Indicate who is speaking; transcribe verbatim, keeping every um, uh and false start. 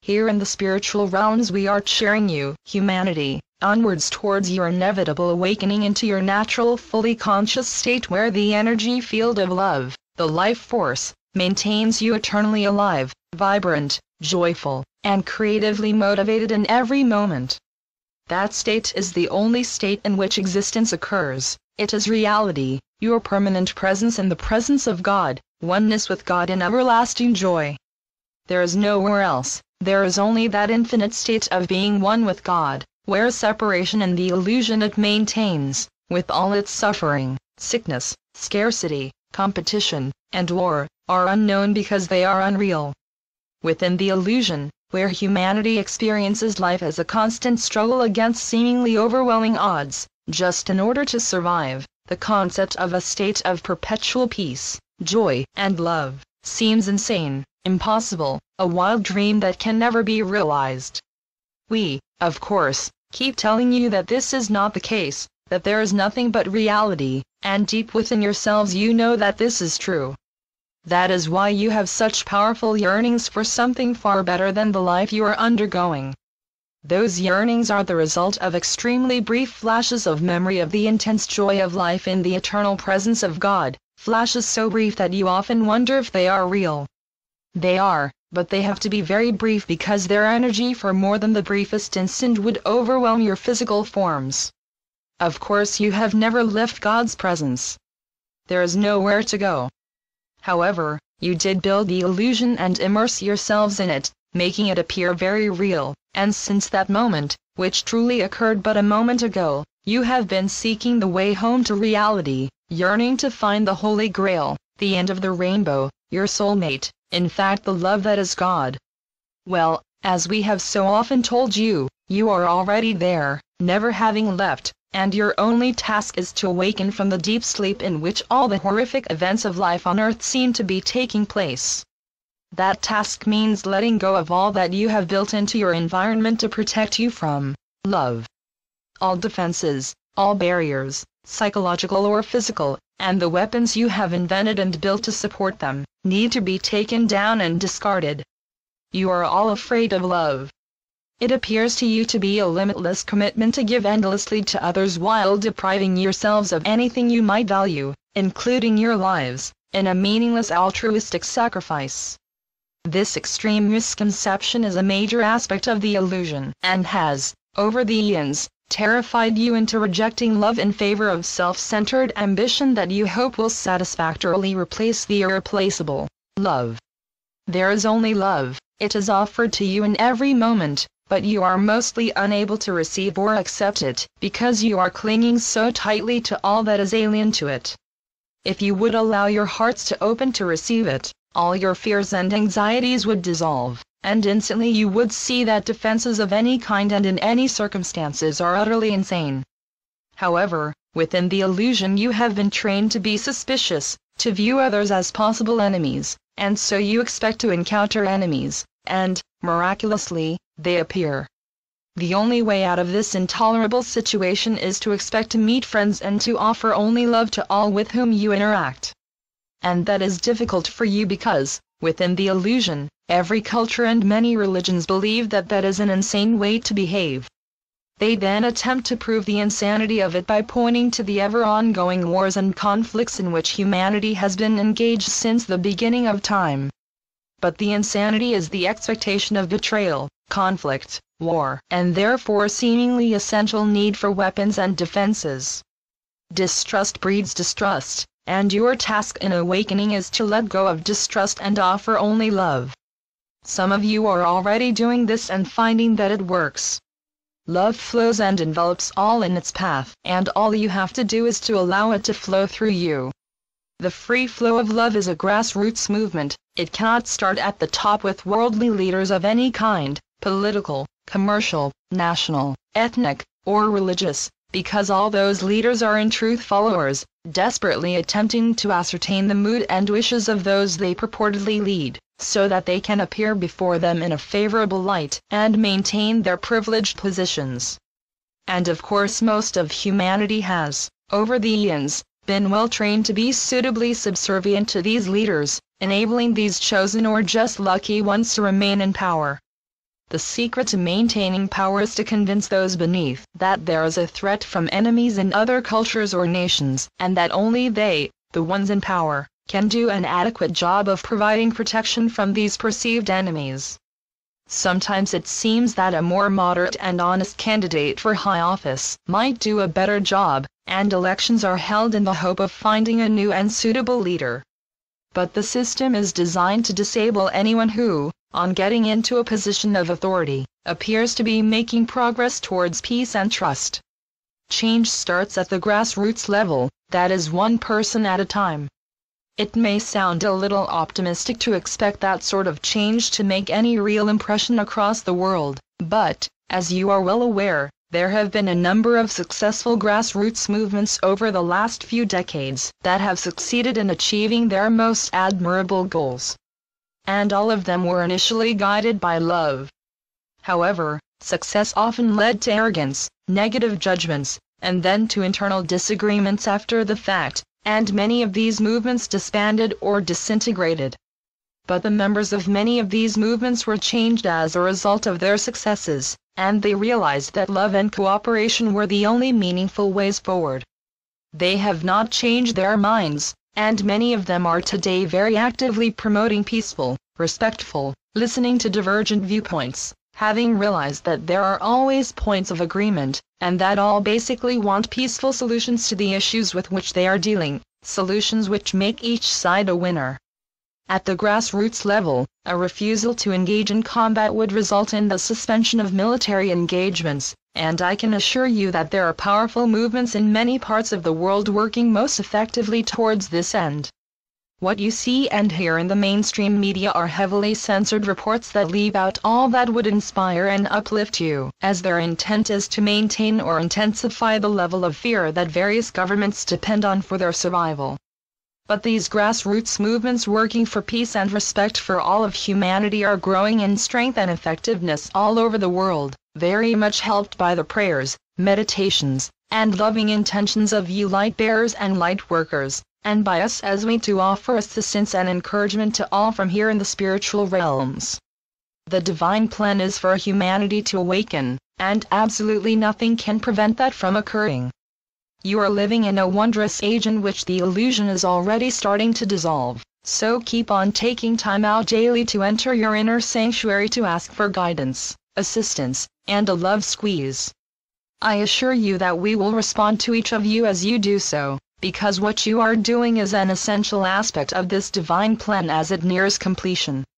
Speaker 1: Here in the spiritual realms we are cheering you, humanity, onwards towards your inevitable awakening into your natural fully conscious state where the energy field of love, the life force, maintains you eternally alive, vibrant, joyful, and creatively motivated in every moment. That state is the only state in which existence occurs. It is reality, your permanent presence in the presence of God, oneness with God in everlasting joy. There is nowhere else, there is only that infinite state of being one with God, where separation and the illusion it maintains, with all its suffering, sickness, scarcity, competition, and war, are unknown because they are unreal. Within the illusion, where humanity experiences life as a constant struggle against seemingly overwhelming odds, just in order to survive, the concept of a state of perpetual peace, joy, and love, seems insane, impossible, a wild dream that can never be realized. We, of course, keep telling you that this is not the case, that there is nothing but reality, and deep within yourselves you know that this is true. That is why you have such powerful yearnings for something far better than the life you are undergoing. Those yearnings are the result of extremely brief flashes of memory of the intense joy of life in the eternal presence of God, flashes so brief that you often wonder if they are real. They are, but they have to be very brief because their energy for more than the briefest instant would overwhelm your physical forms. Of course you have never left God's presence. There is nowhere to go. However, you did build the illusion and immerse yourselves in it, making it appear very real, and since that moment, which truly occurred but a moment ago, you have been seeking the way home to reality, yearning to find the Holy Grail, the end of the rainbow, your soulmate, in fact the love that is God. Well, as we have so often told you, you are already there, never having left, and your only task is to awaken from the deep sleep in which all the horrific events of life on earth seem to be taking place. That task means letting go of all that you have built into your environment to protect you from love. All defenses, all barriers, psychological or physical, and the weapons you have invented and built to support them, need to be taken down and discarded. You are all afraid of love. It appears to you to be a limitless commitment to give endlessly to others while depriving yourselves of anything you might value, including your lives, in a meaningless altruistic sacrifice. This extreme misconception is a major aspect of the illusion, and has, over the eons, terrified you into rejecting love in favor of self-centered ambition that you hope will satisfactorily replace the irreplaceable love. There is only love, it is offered to you in every moment, but you are mostly unable to receive or accept it, because you are clinging so tightly to all that is alien to it. If you would allow your hearts to open to receive it, all your fears and anxieties would dissolve, and instantly you would see that defenses of any kind and in any circumstances are utterly insane. However, within the illusion you have been trained to be suspicious, to view others as possible enemies, and so you expect to encounter enemies, and, miraculously, they appear. The only way out of this intolerable situation is to expect to meet friends and to offer only love to all with whom you interact. And that is difficult for you because, within the illusion, every culture and many religions believe that that is an insane way to behave. They then attempt to prove the insanity of it by pointing to the ever-ongoing wars and conflicts in which humanity has been engaged since the beginning of time. But the insanity is the expectation of betrayal, conflict, war, and therefore seemingly essential need for weapons and defenses. Distrust breeds distrust, and your task in awakening is to let go of distrust and offer only love. Some of you are already doing this and finding that it works. Love flows and envelops all in its path, and all you have to do is to allow it to flow through you. The free flow of love is a grassroots movement. It cannot start at the top with worldly leaders of any kind, political, commercial, national, ethnic, or religious, because all those leaders are in truth followers, desperately attempting to ascertain the mood and wishes of those they purportedly lead, so that they can appear before them in a favorable light and maintain their privileged positions. And of course most of humanity has, over the eons, been well trained to be suitably subservient to these leaders, enabling these chosen or just lucky ones to remain in power. the secret to maintaining power is to convince those beneath that there is a threat from enemies in other cultures or nations, and that only they, the ones in power, can do an adequate job of providing protection from these perceived enemies. Sometimes it seems that a more moderate and honest candidate for high office might do a better job, and elections are held in the hope of finding a new and suitable leader. But the system is designed to disable anyone who, on getting into a position of authority, appears to be making progress towards peace and trust. Change starts at the grassroots level, that is one person at a time. It may sound a little optimistic to expect that sort of change to make any real impression across the world, but, as you are well aware, there have been a number of successful grassroots movements over the last few decades that have succeeded in achieving their most admirable goals. And all of them were initially guided by love. However, success often led to arrogance, negative judgments, and then to internal disagreements after the fact, and many of these movements disbanded or disintegrated. But the members of many of these movements were changed as a result of their successes, and they realized that love and cooperation were the only meaningful ways forward. They have not changed their minds, and many of them are today very actively promoting peaceful, respectful, listening to divergent viewpoints, having realized that there are always points of agreement, and that all basically want peaceful solutions to the issues with which they are dealing, solutions which make each side a winner. At the grassroots level, a refusal to engage in combat would result in the suspension of military engagements, and I can assure you that there are powerful movements in many parts of the world working most effectively towards this end. What you see and hear in the mainstream media are heavily censored reports that leave out all that would inspire and uplift you, as their intent is to maintain or intensify the level of fear that various governments depend on for their survival. But these grassroots movements working for peace and respect for all of humanity are growing in strength and effectiveness all over the world, very much helped by the prayers, meditations, and loving intentions of you light bearers and light workers, and by us as we too offer assistance and encouragement to all from here in the spiritual realms. The divine plan is for humanity to awaken, and absolutely nothing can prevent that from occurring. You are living in a wondrous age in which the illusion is already starting to dissolve, so keep on taking time out daily to enter your inner sanctuary to ask for guidance, assistance, and a love squeeze. I assure you that we will respond to each of you as you do so, because what you are doing is an essential aspect of this divine plan as it nears completion.